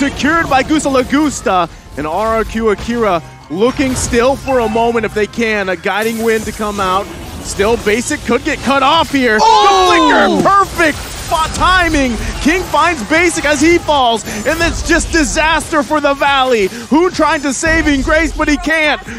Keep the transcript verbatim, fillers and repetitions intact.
secured by Gusta La Gusta, and R R Q Akira looking still for a moment if they can. A guiding wind to come out. Still, Basic could get cut off here. Oh! The flicker, perfect spot timing. King finds Basic as he falls, and that's just disaster for the Valley. Who trying to saving grace, but he can't.